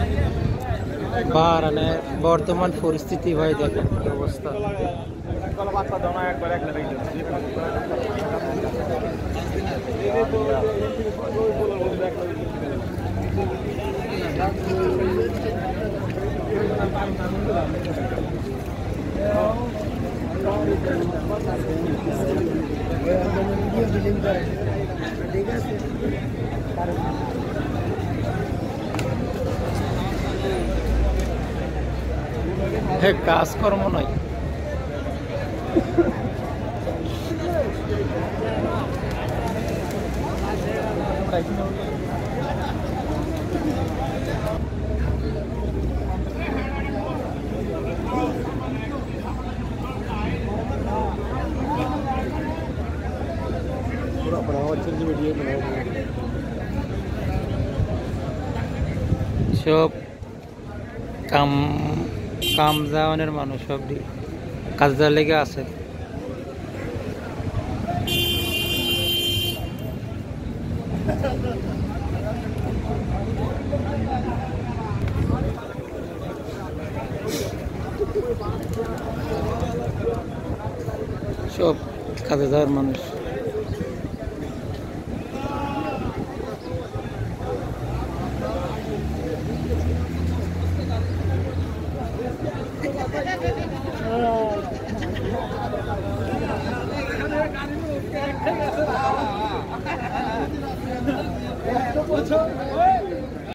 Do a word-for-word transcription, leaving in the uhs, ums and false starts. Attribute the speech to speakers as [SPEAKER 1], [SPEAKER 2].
[SPEAKER 1] বাহারানে বর্তমান পরিস্থিতি ভাই দেখেন কি অবস্থা। কাজকর্ম নাই। সব কাম কাম যাওয়ানের মানুষ সব কাজদার লেগে আছে। সব কাজে যাওয়ার মানুষ।
[SPEAKER 2] What's up?